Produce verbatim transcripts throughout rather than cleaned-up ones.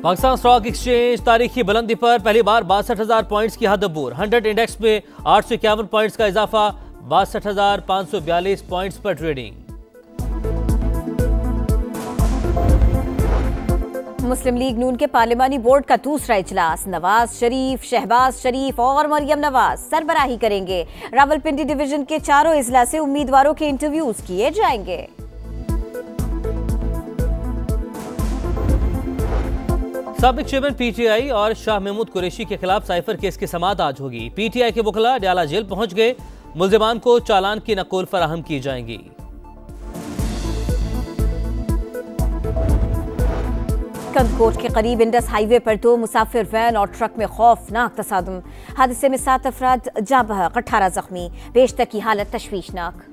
Pakistan stock exchange तारीखी बुलंदी पर पहली बार बासठ हजार पॉइंट्स की हद अबूर। हंड्रेड इंडेक्स में आठ सौ इक्यावन पॉइंट्स का इजाफा, बासठ हजार पांच सौ बयालीस पॉइंट्स पर ट्रेडिंग। मुस्लिम लीग नून के पार्लिमानी बोर्ड का दूसरा इजलास। नवाज शरीफ, शहबाज शरीफ और मरियम नवाज सरबराही करेंगे। रावलपिंडी डिवीजन के चारों इजलास से उम्मीदवारों के इंटरव्यूज किए जाएंगे। साबिक चेयरमैन पीटीआई और शाह महमूद कुरैशी के खिलाफ साइफर केस की समाअत आज होगी। पीटीआई के वकला डयाला जेल पहुंच गए। मुल्जिमान को चालान की नकुल फराहम की जाएंगी। कंदकोट के करीब इंडस हाईवे पर दो मुसाफिर वैन और ट्रक में खौफनाक तसादुम। हादसे में सात अफराद जाँ बहक, अठारह जख्मी। बेशतर की हालत तशवीशनाक।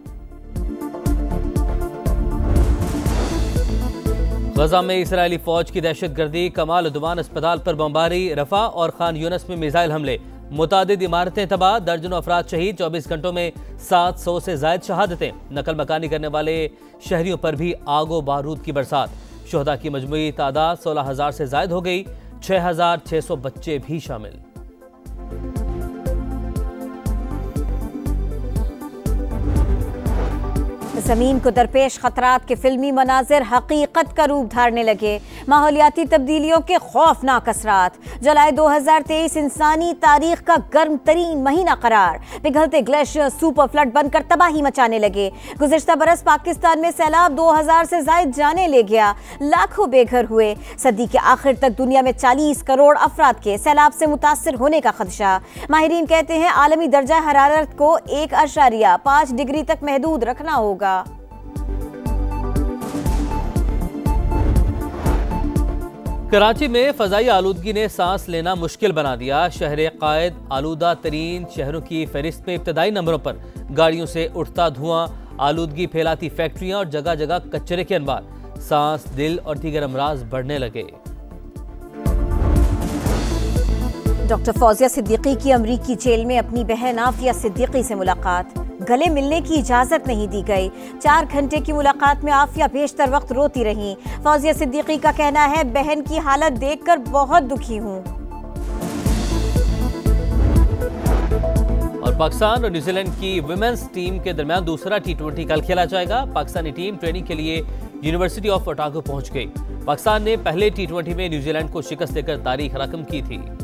गजा में इसराइली फौज की दहशतगर्दी, कमाल उद्वान अस्पताल पर बमबारी, रफा और खान यूनस में मिसाइल हमले, मुतादिद इमारतें तबाह, दर्जनों अफराद शहीद, चौबीस घंटों में सात सौ से जायद शहादतें। नकल मकानी करने वाले शहरियों पर भी आगो बारूद की बरसात। शुहदा की मजमूई तादाद सोलह हजार से जायद हो गई, छह हजार छह सौ बच्चे भी शामिल। जमीन को दरपेश खतरात के फिल्मी मनाजिर हकीकत का रूप धारने लगे। माहौलियाती तब्दीलियों के खौफनाक असरात। जुलाई दो हजार तेईस इंसानी तारीख का गर्म तरीन महीना करार। पिघलते ग्लेशियर सुपर फ्लड बनकर तबाही मचाने लगे। गुज़िश्ता बरस पाकिस्तान में सैलाब दो हजार से जायद जाने ले गया, लाखों बेघर हुए। सदी के आखिर तक दुनिया में चालीस करोड़ अफराद के सैलाब से मुतासर होने का खदशा। माहिरीन कहते हैं आलमी दर्जा हरारत को एक अशारिया पाँच डिग्री तक महदूद रखना होगा। कराची में फजाई आलूदगी ने सांस लेना मुश्किल बना दिया। शहर कायद आलूदा तरीन शहरों की फहरिस्त में इब्तदाई नंबरों पर गाड़ियों से उठता धुआं, आलूदगी फैलाती फैक्ट्रियां और जगह जगह कचरे के अनबार। सांस, दिल और दीगर अमराज बढ़ने लगे। डॉक्टर फौजिया सिद्दीकी की अमरीकी जेल में अपनी बहन आफिया सिद्दीकी से मुलाकात। गले मिलने की इजाजत नहीं दी गई। चार घंटे की मुलाकात में आफिया बेशतर वक्त रोती रहीं। फौजिया सिद्दीकी का कहना है, बहन की हालत देखकर बहुत दुखी हूं। और पाकिस्तान और न्यूजीलैंड की विमेंस टीम के दरमियान दूसरा टी ट्वेंटी कल खेला जाएगा। पाकिस्तानी टीम ट्रेनिंग के लिए यूनिवर्सिटी ऑफ ओटागो पहुंच गई। पाकिस्तान ने पहले टी ट्वेंटी में न्यूजीलैंड को शिकस्त देकर तारीख रकम की थी।